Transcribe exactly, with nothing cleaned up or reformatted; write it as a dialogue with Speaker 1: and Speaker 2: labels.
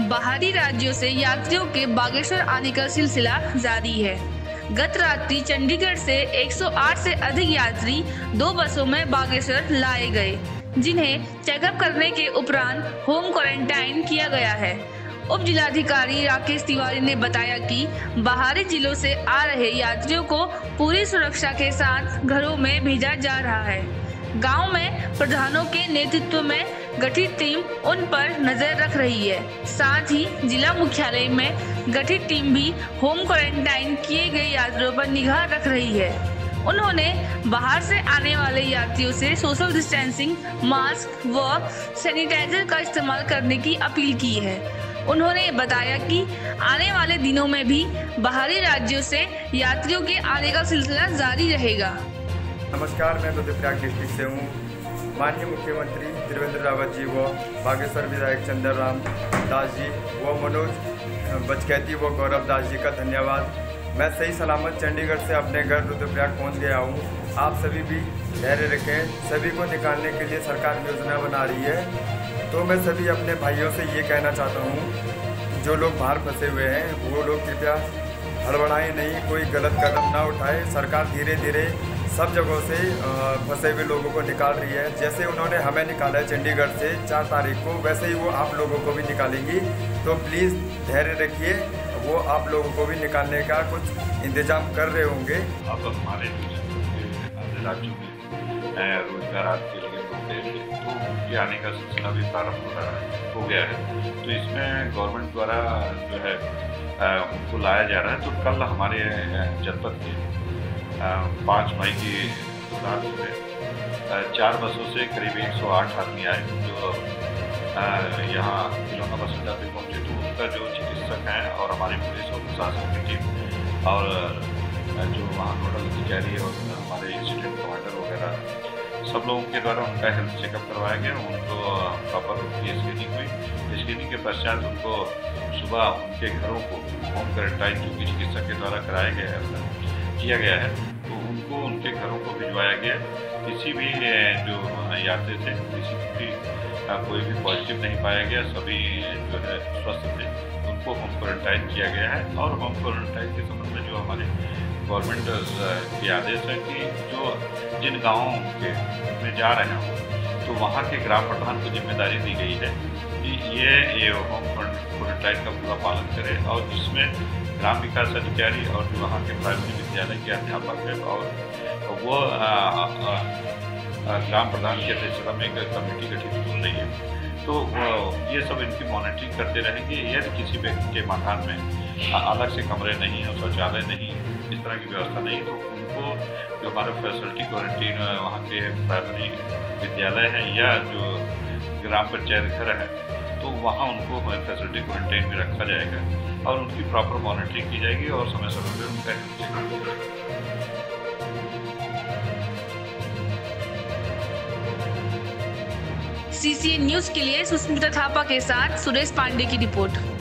Speaker 1: बाहरी राज्यों से यात्रियों के बागेश्वर आने का सिलसिला जारी है। गत रात्रि चंडीगढ़ से एक सौ आठ से अधिक यात्री दो बसों में बागेश्वर लाए गए, जिन्हें चेकअप करने के उपरांत होम क्वारंटाइन किया गया है। उप जिलाधिकारी राकेश तिवारी ने बताया कि बाहरी जिलों से आ रहे यात्रियों को पूरी सुरक्षा के साथ घरों में भेजा जा रहा है। गांव में प्रधानों के नेतृत्व में गठित टीम उन पर नजर रख रही है। साथ ही जिला मुख्यालय में गठित टीम भी होम क्वारंटाइन किए गए यात्रियों पर निगाह रख रही है। उन्होंने बाहर से आने वाले यात्रियों से सोशल डिस्टेंसिंग, मास्क व सैनिटाइजर का इस्तेमाल करने की अपील की है। उन्होंने बताया कि आने वाले दिनों में भी बाहरी राज्यों से यात्रियों के आने का सिलसिला जारी रहेगा।
Speaker 2: नमस्कार, मैं रुद्रप्रयाग डिस्ट्रिक्ट से हूँ। माननीय मुख्यमंत्री त्रिवेंद्र रावत जी व बागेश्वर विधायक चंदर राम दास जी व मनोज बचकैती व गौरव दास जी का धन्यवाद। मैं सही सलामत चंडीगढ़ से अपने घर रुद्रप्रयाग पहुंच गया हूं। आप सभी भी धैर्य रखें। सभी को निकालने के लिए सरकार योजना बना रही है। तो मैं सभी अपने भाइयों से ये कहना चाहता हूं, जो लोग बाहर फंसे हुए हैं वो लोग कृपया हड़बड़ाएं नहीं, कोई गलत कदम ना उठाए। सरकार धीरे धीरे सब जगहों से फंसे हुए लोगों को निकाल रही है। जैसे उन्होंने हमें निकाला है चंडीगढ़ से चार तारीख को, वैसे ही वो आप लोगों को भी निकालेंगी। तो प्लीज़ धैर्य रखिए, वो आप लोगों को भी निकालने का कुछ इंतजाम कर रहे होंगे।
Speaker 3: अब हमारे अन्य राज्यों में रोजगार के लिए तो उनके आने का सिलसिला भी प्रारंभ हो रहा है हो गया है। तो इसमें गवर्नमेंट द्वारा जो है उनको लाया जा रहा है। तो कल हमारे जनपद के पाँच मई की रात में चार बसों से करीब एक सौ आठ आदमी आए, जो यहाँ खिलौना बस अड्डा पे पहुँचे। तो उनका जो चिकित्सक हैं और हमारी पुलिस और प्रशासन की टीम और जो वहाँ नोडल अधिकारी और हमारे इंसिडेंट कमांडर वगैरह सब लोगों के द्वारा उनका हेल्थ चेकअप करवाया गया। उनको प्रॉपर उनकी स्क्रीनिंग हुई। स्क्रीनिंग के पश्चात उनको सुबह उनके घरों को होम क्वारंटाइन जो कि चिकित्सक के द्वारा कराया गया है किया गया है, तो उनको उनके घरों को भिजवाया गया। किसी भी जो यात्री थे किसी भी कोई भी पॉजिटिव नहीं पाया गया। सभी जो है स्वस्थ थे, उनको होम क्वारंटाइन किया गया है। और होम क्वारंटाइन के संबंध में जो हमारे गवर्नमेंट के आदेश है कि जो जिन गाँवों के में जा रहे हों तो वहाँ के ग्राम प्रधान को जिम्मेदारी दी गई है कि ये ये होम क्वारंटाइन का पूरा पालन करें। और जिसमें ग्राम विकास अधिकारी और जो वहाँ के प्राइमरी विद्यालय के अध्यापक है और वो ग्राम प्रधान की अध्यक्षता में एक कमेटी गठित हो रही है। तो ये सब इनकी मॉनिटरिंग करते रहेंगे। यदि किसी व्यक्ति के मकान में अलग से कमरे नहीं है, शौचालय नहीं, इस तरह की व्यवस्था नहीं, तो उनको जो हमारे फैसिलिटी क्वारंटीन वहाँ के प्राइमरी विद्यालय हैं या जो ग्राम पंचायत घर है, तो वहाँ उनको फैसिलिटी क्वारंटाइन में रखा जाएगा और उनकी प्रॉपर मॉनिटरिंग की जाएगी और समय समय पर उनका हेल्थ चेकअप किया जाएगा।
Speaker 1: सीसीएन न्यूज के लिए सुष्मिता थापा के साथ सुरेश पांडे की रिपोर्ट।